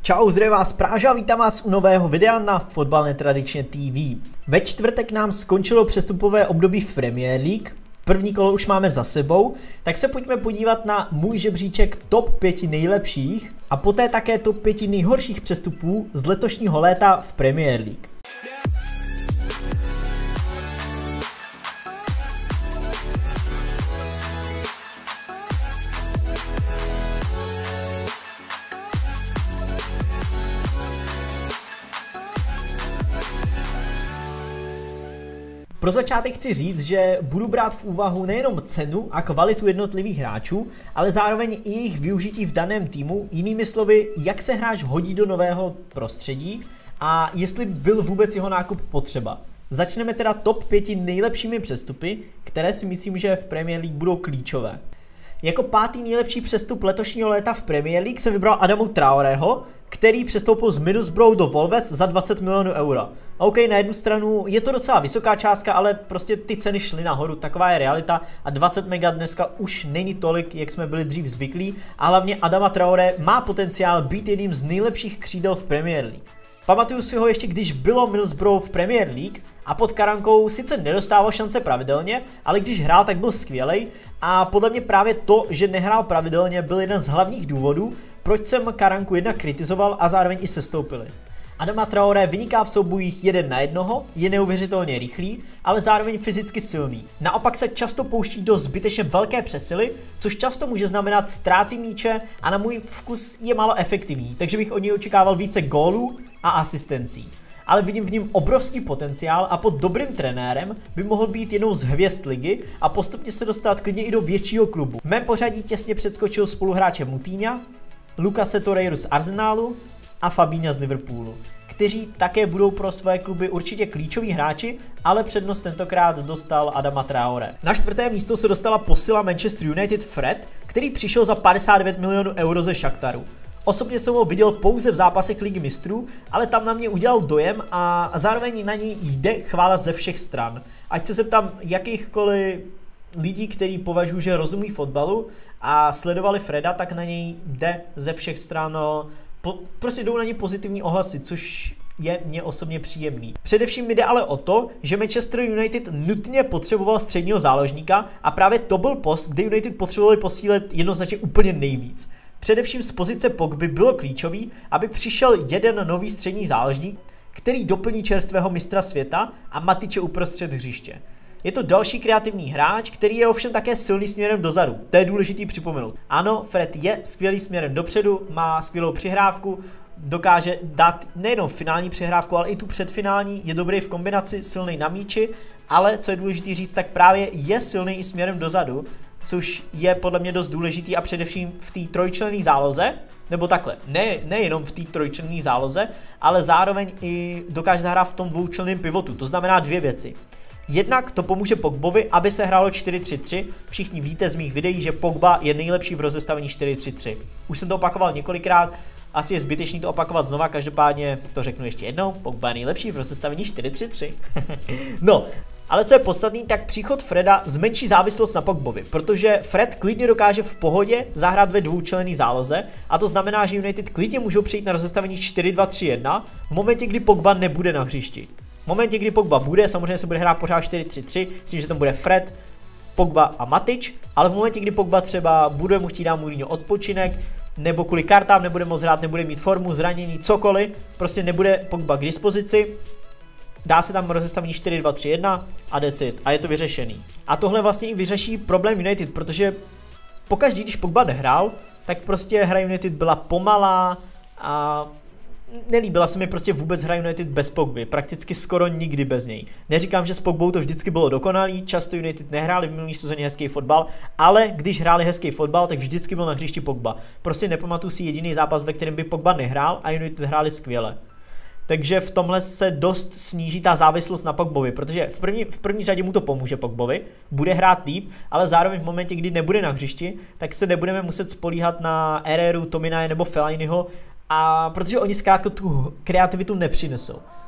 Čau, zdravím vás Práža, vítám vás u nového videa na Fotbal Netradičně TV. Ve čtvrtek nám skončilo přestupové období v Premier League, první kolo už máme za sebou, tak se pojďme podívat na můj žebříček top 5 nejlepších a poté také top 5 nejhorších přestupů z letošního léta v Premier League. Pro začátek chci říct, že budu brát v úvahu nejenom cenu a kvalitu jednotlivých hráčů, ale zároveň i jejich využití v daném týmu, jinými slovy, jak se hráč hodí do nového prostředí a jestli byl vůbec jeho nákup potřeba. Začneme teda top 5 nejlepšími přestupy, které si myslím, že v Premier League budou klíčové. Jako pátý nejlepší přestup letošního léta v Premier League jsem vybral Adamu Traoreho, který přestoupil z Middlesbrough do Wolves za 20 milionů euro. OK, na jednu stranu je to docela vysoká částka, ale prostě ty ceny šly nahoru, taková je realita a 20 mega dneska už není tolik, jak jsme byli dřív zvyklí a hlavně Adama Traoré má potenciál být jedním z nejlepších křídel v Premier League. Pamatuju si ho ještě, když bylo Middlesbrough v Premier League a pod Karankou sice nedostával šance pravidelně, ale když hrál, tak byl skvělej a podle mě právě to, že nehrál pravidelně, byl jeden z hlavních důvodů, proč jsem Karanku jednak kritizoval a zároveň i sestoupili. Adama Traoré vyniká v soubojích 1 na 1, je neuvěřitelně rychlý, ale zároveň fyzicky silný. Naopak se často pouští do zbytečně velké přesily, což často může znamenat ztráty míče a na můj vkus je málo efektivní, takže bych od něj očekával více gólů a asistencí. Ale vidím v něm obrovský potenciál a pod dobrým trenérem by mohl být jednou z hvězd ligy a postupně se dostat klidně i do většího klubu. V mém pořadí těsně předskočil spoluhráče Moutinha, Lucase Torreiru z Arsenalu a Fabinha z Liverpoolu, kteří také budou pro své kluby určitě klíčoví hráči, ale přednost tentokrát dostal Adama Traoré. Na 4. místo se dostala posila Manchester United Fred, který přišel za 59 milionů euro ze Shakhtaru. Osobně jsem ho viděl pouze v zápasech Ligy mistrů, ale tam na mě udělal dojem a zároveň na něj jde chvála ze všech stran. Ať se zeptám jakýchkoliv lidí, kteří považují, že rozumí fotbalu a sledovali Freda, tak na něj jde ze všech stran. Prostě jdou na ně pozitivní ohlasy, což je mně osobně příjemný. Především mi jde ale o to, že Manchester United nutně potřeboval středního záložníka a právě to byl post, kde United potřebovali posílit jednoznačně úplně nejvíc. Především z pozice Pogby bylo klíčový, aby přišel jeden nový střední záložník, který doplní čerstvého mistra světa a Matiče uprostřed hřiště. Je to další kreativní hráč, který je ovšem také silný směrem dozadu. To je důležitý připomenout. Ano, Fred je skvělý směrem dopředu, má skvělou přihrávku, dokáže dát nejenom finální přihrávku, ale i tu předfinální, je dobrý v kombinaci, silný na míči, ale co je důležité říct, tak právě je silný i směrem dozadu, což je podle mě dost důležitý a především v té trojčlenné záloze, nebo takhle, nejenom v té trojčlenné záloze, ale zároveň i dokáže zahrát v tom dvoučlenném pivotu, to znamená dvě věci. Jednak to pomůže Pogbovi, aby se hrálo 4-3-3. Všichni víte z mých videí, že Pogba je nejlepší v rozestavení 4-3-3. Už jsem to opakoval několikrát, asi je zbytečný to opakovat znova, každopádně to řeknu ještě jednou, Pogba je nejlepší v rozestavení 4-3-3. No, ale co je podstatný, tak příchod Freda zmenší závislost na Pogbovi, protože Fred klidně dokáže v pohodě zahrát ve dvoučlenné záloze a to znamená, že United klidně můžou přejít na rozestavení 4-2-3-1 v momentě, kdy Pogba nebude na hřišti. V momentě, kdy Pogba bude, samozřejmě se bude hrát pořád 4-3-3, myslím, že tam bude Fred, Pogba a Matič, ale v momentě, kdy Pogba třeba bude mu chtít dát Mourinho odpočinek, nebo kvůli kartám nebude moc hrát, nebude mít formu, zranění, cokoliv, prostě nebude Pogba k dispozici, dá se tam rozestavení 4-2-3-1 a decid a je to vyřešený. A tohle vlastně i vyřeší problém United, protože pokaždý, když Pogba nehrál, tak prostě hra United byla pomalá a nelíbila se mi prostě vůbec hra United bez Pogby, prakticky skoro nikdy bez něj. Neříkám, že s Pogbou to vždycky bylo dokonalý, často United nehráli v minulý sezóně hezký fotbal, ale když hráli hezký fotbal, tak vždycky byl na hřišti Pogba. Prostě nepamatuju si jediný zápas, ve kterém by Pogba nehrál a United hráli skvěle. Takže v tomhle se dost sníží ta závislost na Pogbovi, protože v první řadě mu to pomůže Pogbovi, bude hrát líp, ale zároveň v momentě, kdy nebude na hřišti, tak se nebudeme muset spolíhat na Herreru, Tominaje nebo Fellainiho, a protože oni zkrátka tu kreativitu nepřinesou.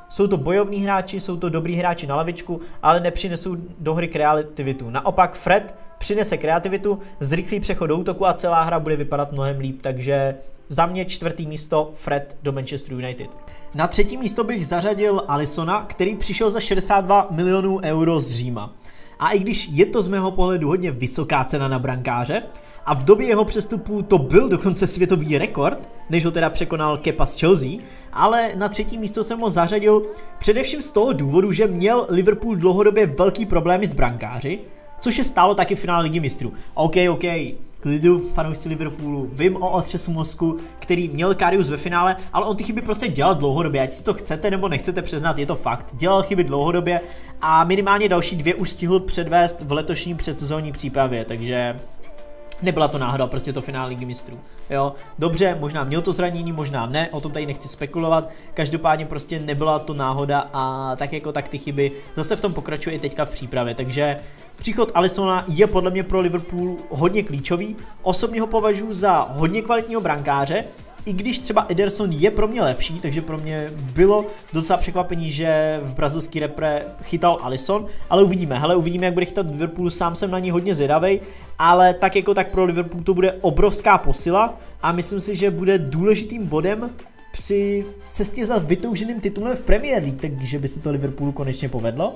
Jsou to bojovní hráči, jsou to dobrý hráči na lavičku, ale nepřinesou do hry kreativitu. Naopak Fred přinese kreativitu, zrychlí přechod do útoku a celá hra bude vypadat mnohem líp, takže za mě 4. místo Fred do Manchester United. Na 3. místo bych zařadil Alissona, který přišel za 62 milionů euro z Říma. A i když je to z mého pohledu hodně vysoká cena na brankáře a v době jeho přestupu to byl dokonce světový rekord, než ho teda překonal Kepa z Chelsea, ale na 3. místo jsem ho zařadil především z toho důvodu, že měl Liverpool dlouhodobě velký problémy s brankáři, což je stálo taky v finále Ligy mistrů. OK, klidu, fanoušci Liverpoolu, vím o otřesu mozku, který měl Karius ve finále, ale on ty chyby prostě dělal dlouhodobě, ať si to chcete nebo nechcete přiznat, je to fakt. Dělal chyby dlouhodobě a minimálně další 2 už stihl předvést v letošním předsezónní přípravě, takže nebyla to náhoda, prostě to finále Ligy mistrů. Jo, dobře, možná měl to zranění, možná ne, o tom tady nechci spekulovat, každopádně prostě nebyla to náhoda a tak jako tak ty chyby zase v tom pokračuje i teďka v přípravě, takže příchod Alissona je podle mě pro Liverpool hodně klíčový, osobně ho považuji za hodně kvalitního brankáře, i když třeba Ederson je pro mě lepší, takže pro mě bylo docela překvapení, že v brazilský repre chytal Alisson, ale uvidíme, jak bude chytat Liverpool, sám jsem na ní hodně zvědavej, ale tak jako tak pro Liverpool to bude obrovská posila a myslím si, že bude důležitým bodem při cestě za vytouženým titulem v Premier League, takže by se to Liverpoolu konečně povedlo.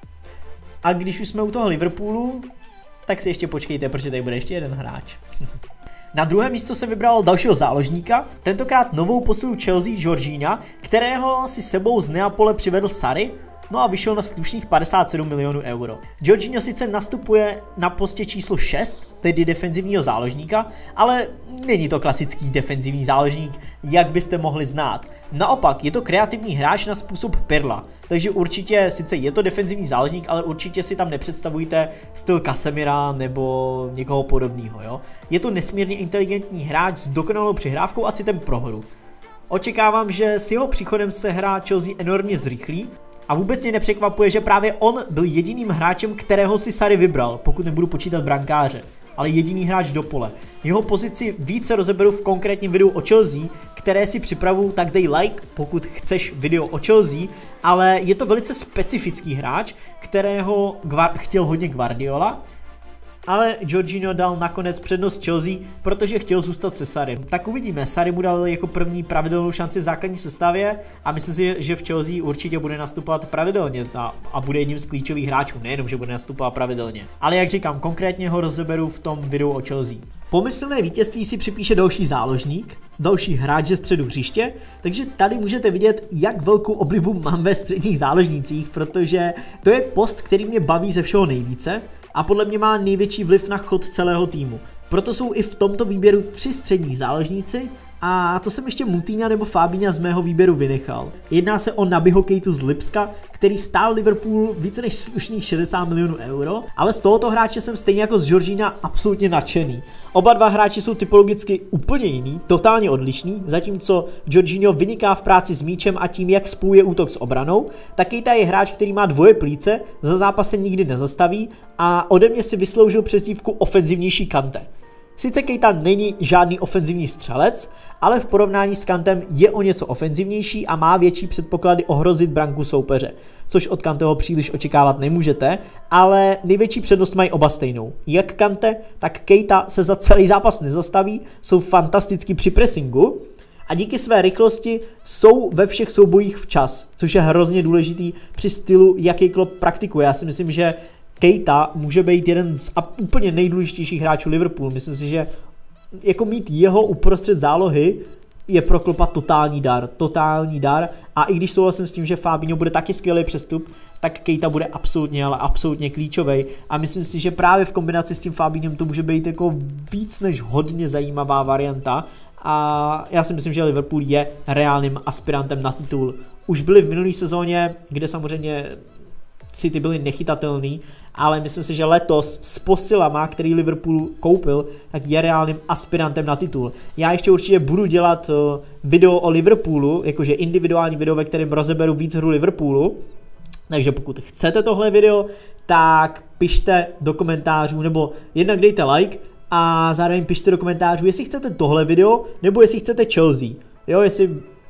A když už jsme u toho Liverpoolu, tak si ještě počkejte, protože tady bude ještě jeden hráč. Na 2. místo jsem vybral dalšího záložníka, tentokrát novou posilu Chelsea Jorginha, kterého si sebou z Neapole přivedl Sarri, no a vyšel na slušných 57 milionů euro. Jorginho sice nastupuje na postě číslo 6, tedy defenzivního záložníka, ale není to klasický defenzivní záložník, jak byste mohli znát. Naopak, je to kreativní hráč na způsob Pirla, takže určitě, sice je to defenzivní záložník, ale určitě si tam nepředstavujte styl Casemira nebo někoho podobného, jo. Je to nesmírně inteligentní hráč s dokonalou přihrávkou a citem pro hru. Očekávám, že s jeho příchodem se hra Chelsea enormně zrychlí, a vůbec mě nepřekvapuje, že právě on byl jediným hráčem, kterého si Sarri vybral, pokud nebudu počítat brankáře, ale jediný hráč do pole. Jeho pozici více rozeberu v konkrétním videu o Chelsea, které si připravu, tak dej like, pokud chceš video o Chelsea, ale je to velice specifický hráč, kterého chtěl hodně Guardiola, ale Jorginho dal nakonec přednost Chelsea, protože chtěl zůstat se Sarrim. Tak uvidíme, Sarri mu dal jako první pravidelnou šanci v základní sestavě a myslím si, že v Chelsea určitě bude nastupovat pravidelně a bude jedním z klíčových hráčů, nejenom, že bude nastupovat pravidelně. Ale jak říkám, konkrétně ho rozeberu v tom videu o Chelsea. Pomyslné vítězství si připíše další záložník, další hráč ze středu hřiště, takže tady můžete vidět, jak velkou oblibu mám ve středních záložnících, protože to je post, který mě baví ze všeho nejvíce a podle mě má největší vliv na chod celého týmu. Proto jsou i v tomto výběru 3 střední záložníci a to jsem ještě Moutinha nebo Fabinha z mého výběru vynechal. Jedná se o Nabyho Keitu z Lipska, který stál Liverpool více než slušných 60 milionů euro, ale z tohoto hráče jsem stejně jako z Jorginha absolutně nadšený. Oba dva hráči jsou typologicky úplně jiný, totálně odlišný, zatímco Jorginho vyniká v práci s míčem a tím, jak spojuje útok s obranou, tak Keita je hráč, který má dvoje plíce, za zápas se nikdy nezastaví a ode mě si vysloužil přezdívku ofenzivnější Kante. Sice Keita není žádný ofenzivní střelec, ale v porovnání s Kantem je o něco ofenzivnější a má větší předpoklady ohrozit branku soupeře, což od Kanteho příliš očekávat nemůžete, ale největší přednost mají oba stejnou. Jak Kante, tak Keita se za celý zápas nezastaví, jsou fantasticky při pressingu a díky své rychlosti jsou ve všech soubojích včas, což je hrozně důležitý při stylu, jaký Klopp praktikuje. Já si myslím, že Keita může být jeden z úplně nejdůležitějších hráčů Liverpoolu. Myslím si, že jako mít jeho uprostřed zálohy je pro Kloppa totální dar a i když souhlasím s tím, že Fabinho bude taky skvělý přestup, tak Keita bude absolutně, ale absolutně klíčový a myslím si, že právě v kombinaci s tím Fabinhem to může být jako víc než hodně zajímavá varianta a já si myslím, že Liverpool je reálným aspirantem na titul. Už byli v minulé sezóně, kde samozřejmě City byli nechytatelný, ale myslím si, že letos s posilama, který Liverpool koupil, tak je reálným aspirantem na titul. Já ještě určitě budu dělat video o Liverpoolu, jakože individuální video, ve kterém rozeberu víc hru Liverpoolu, takže pokud chcete tohle video, tak pište do komentářů, nebo jednak dejte like a zároveň pište do komentářů, jestli chcete tohle video, nebo jestli chcete Chelsea. Jo, jestli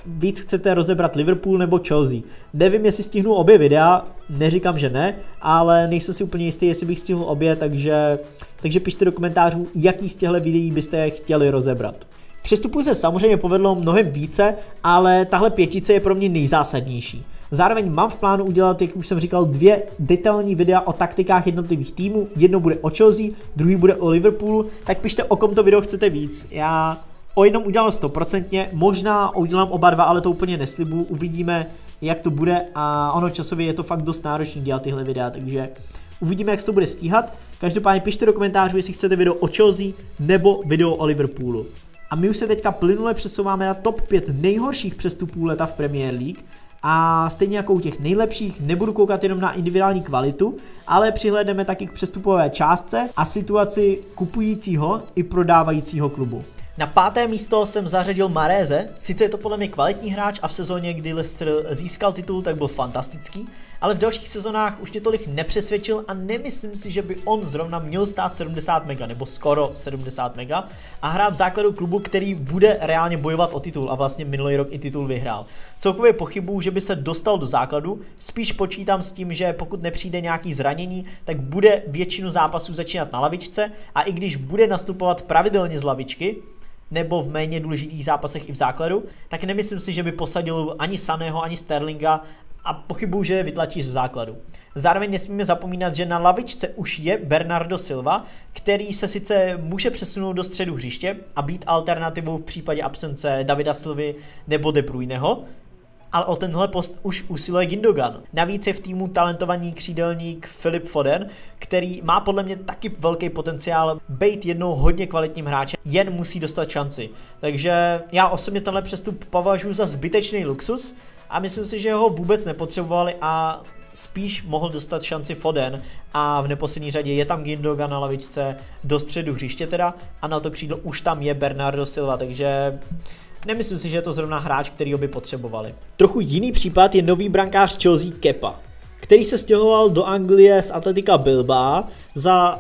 víc chcete rozebrat Liverpool nebo Chelsea. Nevím, jestli stihnu obě videa, neříkám, že ne, ale nejsem si úplně jistý, jestli bych stihl obě, takže pište do komentářů, jaký z těchto videí byste chtěli rozebrat. Přestupů se samozřejmě povedlo mnohem více, ale tahle pětice je pro mě nejzásadnější. Zároveň mám v plánu udělat, jak už jsem říkal, 2 detailní videa o taktikách jednotlivých týmů. Jedno bude o Chelsea, druhý bude o Liverpoolu, tak pište, o kom to video chcete víc. Já o jednom udělám 100%, možná udělám oba dva, ale to úplně neslibuju, uvidíme, jak to bude a ono časově je to fakt dost náročný dělat tyhle videa, takže uvidíme, jak se to bude stíhat. Každopádně pište do komentářů, jestli chcete video o Chelsea nebo video o Liverpoolu. A my už se teďka plynule přesouváme na top 5 nejhorších přestupů leta v Premier League. A stejně jako u těch nejlepších nebudu koukat jenom na individuální kvalitu, ale přihlédneme taky k přestupové částce a situaci kupujícího i prodávajícího klubu. Na 5. místo jsem zařadil Mahreze, sice je to podle mě kvalitní hráč a v sezóně, kdy Leicester získal titul, tak byl fantastický, ale v dalších sezónách už mě tolik nepřesvědčil a nemyslím si, že by on zrovna měl stát 70 mega nebo skoro 70 mega a hrát v základu klubu, který bude reálně bojovat o titul a vlastně minulý rok i titul vyhrál. Celkově pochybuju, že by se dostal do základu, spíš počítám s tím, že pokud nepřijde nějaký zranění, tak bude většinu zápasů začínat na lavičce a i když bude nastupovat pravidelně z lavičky, nebo v méně důležitých zápasech i v základu, tak nemyslím si, že by posadil ani Saného, ani Sterlinga a pochybuju, že je vytlačí ze základu. Zároveň nesmíme zapomínat, že na lavičce už je Bernardo Silva, který se sice může přesunout do středu hřiště a být alternativou v případě absence Davida Silvy nebo De Bruyneho, ale o tenhle post už usiluje Gündogan. Navíc je v týmu talentovaný křídelník Phil Foden, který má podle mě taky velký potenciál být jednou hodně kvalitním hráčem, jen musí dostat šanci. Takže já osobně tenhle přestup považuji za zbytečný luxus a myslím si, že ho vůbec nepotřebovali a spíš mohl dostat šanci Foden a v neposlední řadě je tam Gündogan na lavičce do středu hřiště teda a na to křídlo už tam je Bernardo Silva, takže nemyslím si, že je to zrovna hráč, který by potřebovali. Trochu jiný případ je nový brankář Chelsea Kepa, který se stěhoval do Anglie z Atletica Bilbao za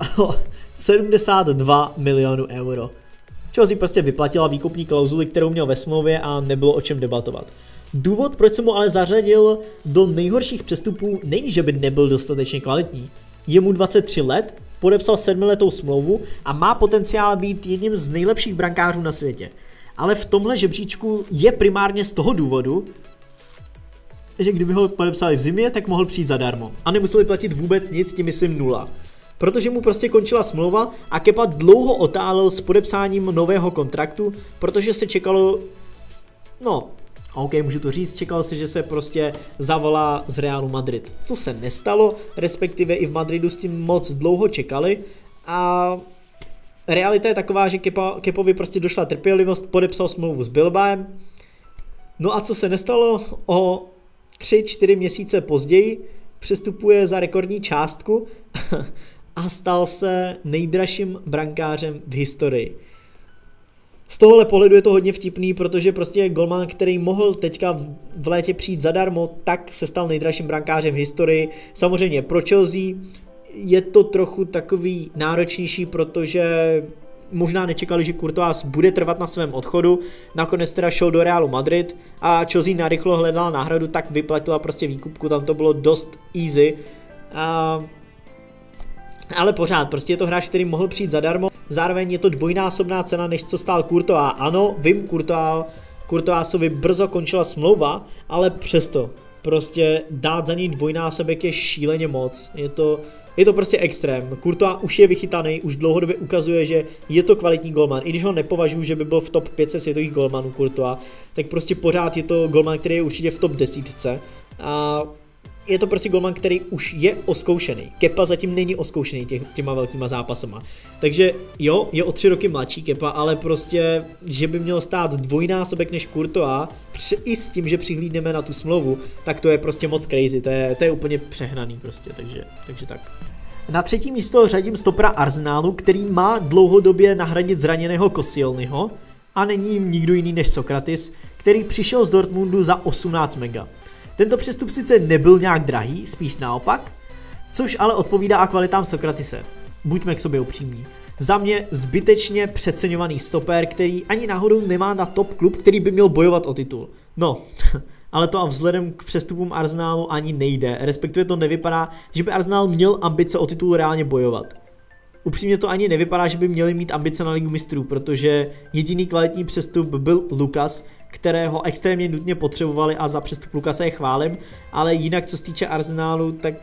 72 milionů euro. Chelsea prostě vyplatila výkupní klauzuli, kterou měl ve smlouvě a nebylo o čem debatovat. Důvod, proč jsem mu ale zařadil do nejhorších přestupů, není, že by nebyl dostatečně kvalitní. Je mu 23 let, podepsal 7letou smlouvu a má potenciál být jedním z nejlepších brankářů na světě. Ale v tomhle žebříčku je primárně z toho důvodu, že kdyby ho podepsali v zimě, tak mohl přijít zadarmo. A nemuseli platit vůbec nic, tím myslím 0. Protože mu prostě končila smlouva a Kepa dlouho otálel s podepsáním nového kontraktu, protože se čekalo, no, OK, můžu to říct, čekalo se, že se prostě zavolá z Realu Madrid. To se nestalo, respektive i v Madridu s tím moc dlouho čekali a realita je taková, že Kepovi prostě došla trpělivost, podepsal smlouvu s Bilbaem. No a co se nestalo? O 3-4 měsíce později přestupuje za rekordní částku a stal se nejdražším brankářem v historii. Z tohohle pohledu je to hodně vtipný, protože prostě golman, který mohl teďka v létě přijít zadarmo, tak se stal nejdražším brankářem v historii. Samozřejmě pro Chelsea je to trochu takový náročnější, protože možná nečekali, že Courtois bude trvat na svém odchodu, nakonec teda šel do Realu Madrid a Chelsea narychlo hledala náhradu, tak vyplatila prostě výkupku, tam to bylo dost easy. Ale pořád, prostě je to hráč, který mohl přijít zadarmo, zároveň je to dvojnásobná cena, než co stál Courtois. Ano, vím, Courtoisovi brzo končila smlouva, ale přesto prostě dát za něj dvojnásobek je šíleně moc, je to prostě extrém. Courtois už je vychytaný, už dlouhodobě ukazuje, že je to kvalitní golman. I když ho nepovažuji, že by byl v top 5 světových golmanů Courtois, tak prostě pořád je to golman, který je určitě v top 10. A je to prostě golman, který už je oskoušený. Kepa zatím není oskoušený těma velkýma zápasama. Takže jo, je o 3 roky mladší Kepa, ale prostě, že by měl stát dvojnásobek než Courtois, i s tím, že přihlídneme na tu smlouvu, tak to je prostě moc crazy, to je úplně přehnaný prostě, takže tak. Na 3. místo řadím stopera Arsenalu, který má dlouhodobě nahradit zraněného Koscielnyho a není jim nikdo jiný než Sokratis, který přišel z Dortmundu za 18 mega. Tento přestup sice nebyl nějak drahý, spíš naopak, což ale odpovídá a kvalitám Sokratise. Buďme k sobě upřímní. Za mě zbytečně přeceňovaný stoper, který ani náhodou nemá na top klub, který by měl bojovat o titul. No, ale to a vzhledem k přestupům Arsenalu ani nejde, respektive to nevypadá, že by Arsenal měl ambice o titul reálně bojovat. Upřímně to ani nevypadá, že by měli mít ambice na Ligu mistrů, protože jediný kvalitní přestup byl Lucas, kterého extrémně nutně potřebovali a za přestup Lucase je chválím, ale jinak co se týče Arsenalu, tak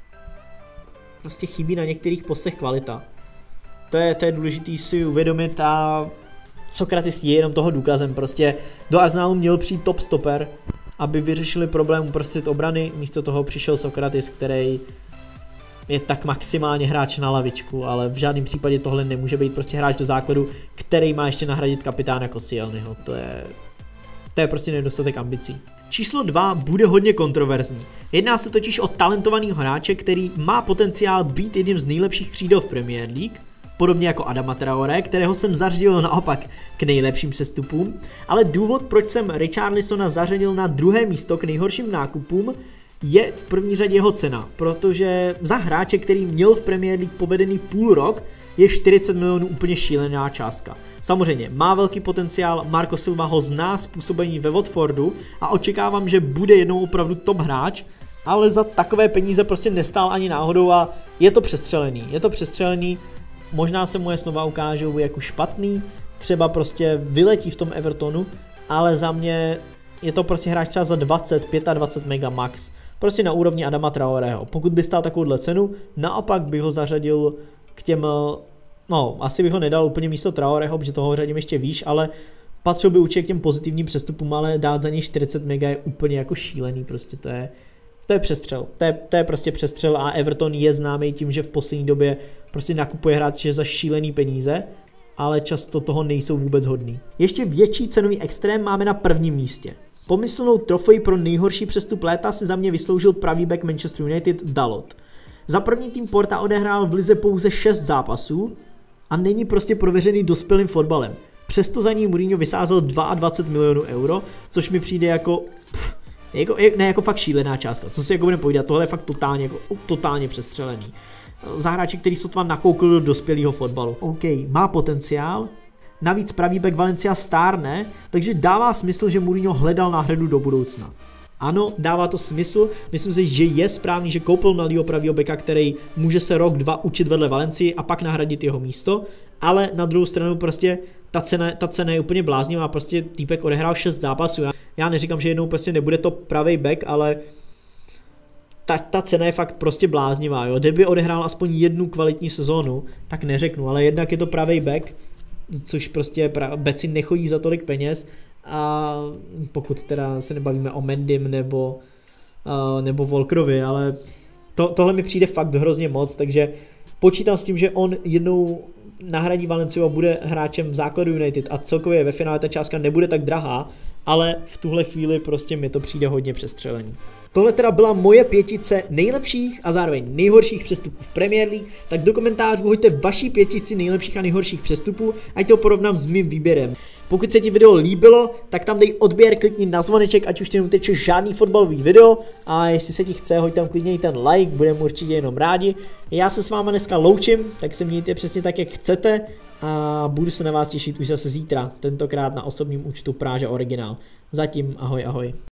prostě chybí na některých postech kvalita. To je důležité si uvědomit a Sokratis je jenom toho důkazem, prostě do Arsenalu měl přijít top stoper, aby vyřešili problém uprostřed obrany, místo toho přišel Sokratis, který je tak maximálně hráč na lavičku, ale v žádném případě tohle nemůže být prostě hráč do základu, který má ještě nahradit kapitána Koscielnyho. To je prostě nedostatek ambicí. Číslo 2 bude hodně kontroverzní. Jedná se totiž o talentovaného hráče, který má potenciál být jedním z nejlepších křídel v Premier League, podobně jako Adama Traoré, kterého jsem zařadil naopak k nejlepším přestupům, ale důvod, proč jsem Richarlisona zařadil na druhé místo k nejhorším nákupům, je v první řadě jeho cena, protože za hráče, který měl v Premier League povedený půl rok, je 40 milionů úplně šílená částka. Samozřejmě má velký potenciál, Marco Silva ho zná z působení ve Watfordu a očekávám, že bude jednou opravdu top hráč, ale za takové peníze prostě nestál ani náhodou a je to přestřelený, možná se moje slova ukážou jako špatný, třeba prostě vyletí v tom Evertonu, ale za mě je to prostě hráč třeba za 20-25 mega max, prostě na úrovni Adama Traorého. Pokud by stál takovouhle cenu, naopak bych ho zařadil k těm, no asi bych ho nedal úplně místo Traorého, protože toho řadím ještě výš, ale patřil by určitě k těm pozitivním přestupům, ale dát za něj 40 mega je úplně jako šílený, prostě to je přestřel, to je prostě přestřel a Everton je známý tím, že v poslední době prostě nakupuje hráče za šílený peníze, ale často toho nejsou vůbec hodný. Ještě větší cenový extrém máme na prvním místě. Pomyslnou trofej pro nejhorší přestup léta si za mě vysloužil pravý back Manchester United Dalot. Za první tým Porta odehrál v lize pouze 6 zápasů a není prostě prověřený dospělým fotbalem. Přesto za ní Mourinho vysázel 22 milionů euro, což mi přijde jako fakt šílená částka. Co si jako budeme povídat, tohle je fakt totálně přestřelený. Za hráče, který sotva nakoukl do dospělého fotbalu. OK, má potenciál, navíc pravý back Valencia stárne, takže dává smysl, že Mourinho hledal náhradu do budoucna. Ano, dává to smysl, myslím si, že je správný, že koupil mladýho pravýho backa, který může se rok, dva učit vedle Valencii a pak nahradit jeho místo, ale na druhou stranu prostě ta cena je úplně bláznivá, prostě týpek odehrál 6 zápasů, já neříkám, že jednou prostě nebude to pravý back, ale ta cena je fakt prostě bláznivá, jo, kdyby odehrál aspoň jednu kvalitní sezónu, tak neřeknu, ale jednak je to pravý back, což prostě beci nechodí za tolik peněz a pokud teda se nebavíme o Mendym nebo Walkerovi, ale tohle mi přijde fakt hrozně moc, takže počítám s tím, že on jednou nahradí Valenciu a bude hráčem v základu United a celkově ve finále ta částka nebude tak drahá, ale v tuhle chvíli prostě mi to přijde hodně přestřelený. Tohle teda byla moje pětice nejlepších a zároveň nejhorších přestupů v Premier League, tak do komentářů hoďte vaší pětici nejlepších a nejhorších přestupů, ať to porovnám s mým výběrem. Pokud se ti video líbilo, tak tam dej odběr, klikni na zvoneček, ať už ti neuteče žádný fotbalový video a jestli se ti chce, hoď tam klidně i ten like, budeme určitě jenom rádi. Já se s váma dneska loučím, tak se mějte přesně tak, jak chcete a budu se na vás těšit už zase zítra, tentokrát na osobním účtu Práže Originál. Zatím ahoj ahoj.